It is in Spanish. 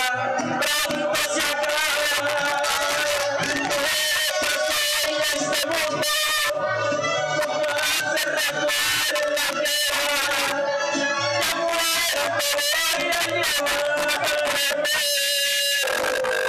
pronto se acaba. En este mundo, como hace recuerdo la guerra, la muerte me voy a llevar.